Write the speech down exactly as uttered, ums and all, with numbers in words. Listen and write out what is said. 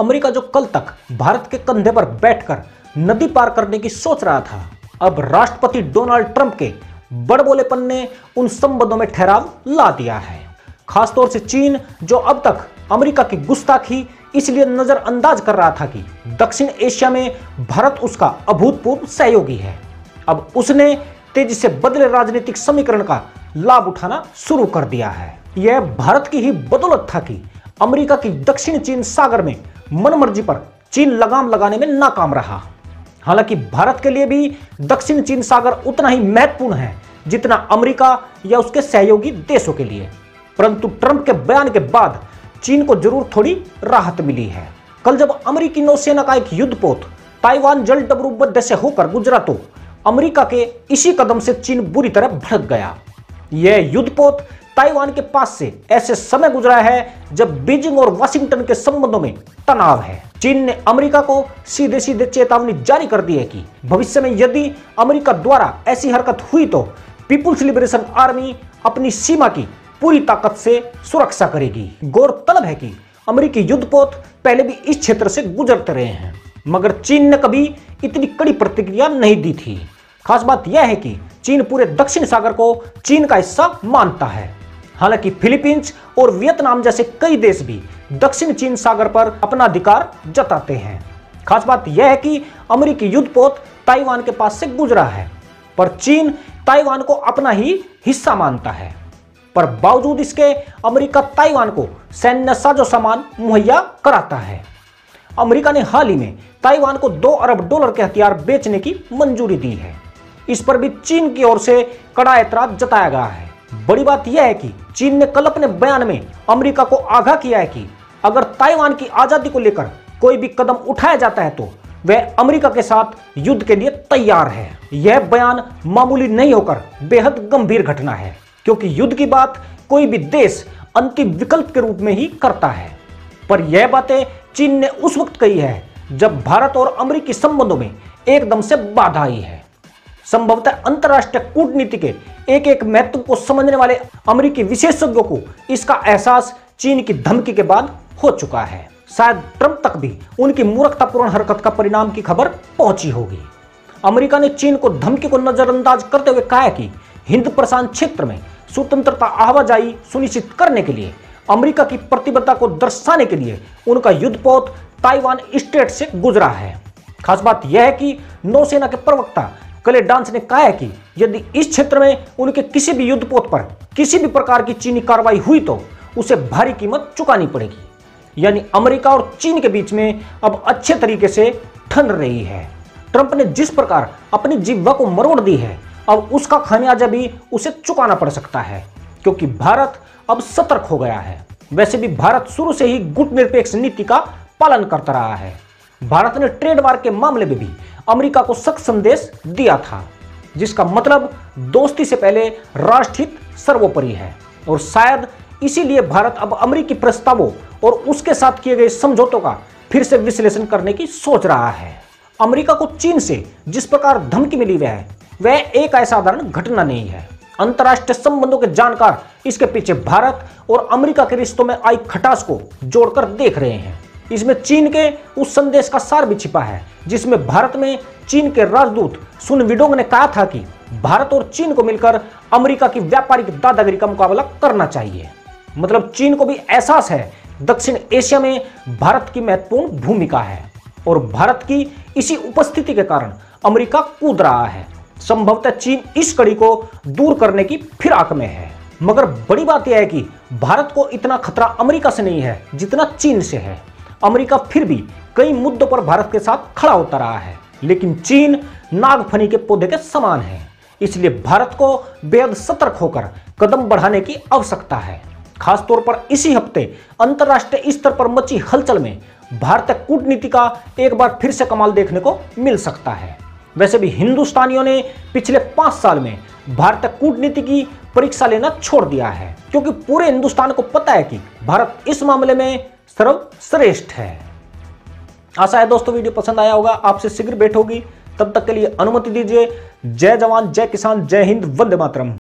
America जो कल तक भारत के कंधे पर बैठकर नदी पार करने की सोच रहा था, अब राष्ट्रपति डोनाल्ड ट्रंप के बड़बोलेपन ने उन संबंधों में ठहराव ला दिया है। खासतौर से चीन, जो अब तक अमेरिका की गुस्ताखी इसलिए नजरअंदाज कर रहा था कि दक्षिण एशिया में भारत उसका अभूतपूर्व सहयोगी है, अब उसने तेजी से बदले राजनीतिक समीकरण का लाभ उठाना शुरू कर दिया है। यह भारत की ही बदौलत था कि अमेरिका की दक्षिण चीन सागर में मनमर्जी पर चीन लगाम लगाने में नाकाम रहा। हालांकि भारत के लिए भी दक्षिण चीन सागर उतना ही महत्वपूर्ण है जितना अमेरिका या उसके सहयोगी देशों के लिए, परंतु ट्रंप के बयान के बाद चीन को जरूर थोड़ी राहत मिली है। कल जब अमेरिकी नौसेना का एक युद्धपोत ताइवान जल डमरू से होकर गुजरा तो अमेरिका के इसी कदम से चीन बुरी तरह भड़क गया। यह युद्धपोत ताइवान के पास से ऐसे समय गुजरा है जब बीजिंग और वाशिंगटन के संबंधों में तनाव है। चीन ने अमेरिका को सीधे सीधे चेतावनी जारी कर दी है कि भविष्य में यदि अमेरिका द्वारा ऐसी हरकत हुई तो पीपुल्स लिबरेशन आर्मी अपनी सीमा की पूरी ताकत से सुरक्षा करेगी। गौरतलब है कि अमेरिकी युद्धपोत पहले भी इस क्षेत्र से गुजरते रहे हैं, मगर चीन ने कभी इतनी कड़ी प्रतिक्रिया नहीं दी थी। खास बात यह है कि चीन पूरे दक्षिण सागर को चीन का हिस्सा मानता है। हालांकि फिलीपींस और वियतनाम जैसे कई देश भी दक्षिण चीन सागर पर अपना अधिकार जताते हैं। खास बात यह है कि अमेरिकी युद्धपोत ताइवान के पास से गुजरा है, पर चीन ताइवान को अपना ही हिस्सा मानता है। पर बावजूद इसके अमेरिका ताइवान को सैन्य साजो सामान मुहैया कराता है। अमेरिका ने हाल ही में ताइवान को दो अरब डॉलर के हथियार बेचने की मंजूरी दी है। इस पर भी चीन की ओर से कड़ा ऐतराज जताया गया है। बड़ी बात यह है कि चीन ने कल अपने बयान में अमेरिका को आगाह किया है कि अगर ताइवान की आजादी को लेकर कोई भी कदम उठाया जाता है तो वह अमेरिका के साथ युद्ध के लिए तैयार है। यह बयान मामूली नहीं होकर बेहद गंभीर घटना है, क्योंकि युद्ध की बात कोई भी देश अंतिम विकल्प के रूप में ही करता है। पर यह बातें चीन ने उस वक्त कही है जब भारत और अमेरिकी संबंधों में एकदम से बाधा आई है। संभवतः अंतर्राष्ट्रीय कूटनीति के एक एक महत्व को समझने वाले अमेरिकी विशेषज्ञों को इसका एहसास चीन की धमकी के बाद हो चुका है। शायद ट्रंप तक भी उनकी मूर्खतापूर्ण हरकत का परिणाम की खबर पहुंची होगी। अमेरिका ने चीन को धमकी को नजरअंदाज करते हुए कहा है कि हिंद प्रशांत क्षेत्र में स्वतंत्रता आवाजाही सुनिश्चित करने के लिए अमेरिका की प्रतिबद्धता को दर्शाने के लिए उनका युद्धपोत ताइवान स्ट्रेट से गुजरा है। खास बात यह है कि नौसेना के प्रवक्ता कले डांस ने कहा है कि यदि इस क्षेत्र में उनके किसी भी युद्धपोत पर किसी भी प्रकार की चीनी कार्रवाई हुई तो उसे भारी कीमत चुकानी पड़ेगी। यानी अमेरिका और चीन के बीच में अब अच्छे तरीके से ठन रही है। ट्रंप ने जिस प्रकार अपनी जिह्वा को मरोड़ दी है, अब उसका खामियाजा भी उसे चुकाना पड़ सकता है, क्योंकि भारत अब सतर्क हो गया है। वैसे भी भारत शुरू से ही गुटनिरपेक्ष नीति का पालन करता रहा है। भारत ने ट्रेड वार के मामले में भी अमेरिका को सख्त संदेश दिया था, जिसका मतलब दोस्ती से पहले राष्ट्रहित सर्वोपरि है। और शायद इसीलिए भारत अब अमेरिकी प्रस्तावों और उसके साथ किए गए समझौतों का फिर से विश्लेषण करने की सोच रहा है। अमेरिका को चीन से जिस प्रकार धमकी मिली हुई है वह एक असाधारण घटना नहीं है। अंतर्राष्ट्रीय संबंधों के जानकार इसके पीछे भारत और अमेरिका के रिश्तों में आई खटास को जोड़कर देख रहे हैं। इसमें चीन के उस संदेश का सार भी छिपा है जिसमें भारत में चीन के राजदूत सुन विडोंग ने कहा था कि भारत और चीन को मिलकर अमेरिका की व्यापारिक दादागिरी का मुकाबला करना चाहिए। मतलब चीन को भी एहसास है दक्षिण एशिया में भारत की महत्वपूर्ण भूमिका है और भारत की इसी उपस्थिति के कारण अमेरिका कूद रहा है। संभवतः चीन इस कड़ी को दूर करने की फिराक में है। मगर बड़ी बात यह है कि भारत को इतना खतरा अमेरिका से नहीं है जितना चीन से है। अमेरिका फिर भी कई मुद्दों पर भारत के साथ खड़ा होता रहा है, लेकिन चीन नागफनी के पौधे के समान है। इसलिए भारत को बेहद सतर्क होकर कदम बढ़ाने की आवश्यकता है। खासतौर पर इसी हफ्ते अंतर्राष्ट्रीय स्तर पर मची हलचल में भारतीय कूटनीति का एक बार फिर से कमाल देखने को मिल सकता है। वैसे भी हिंदुस्तानियों ने पिछले पांच साल में भारतीय कूटनीति की परीक्षा लेना छोड़ दिया है, क्योंकि पूरे हिंदुस्तान को पता है कि भारत इस मामले में सर्वश्रेष्ठ है। आशा है दोस्तों वीडियो पसंद आया होगा, आपसे शीघ्र भेंट होगी। तब तक के लिए अनुमति दीजिए। जय जवान, जय किसान, जय हिंद, वंदे मातरम।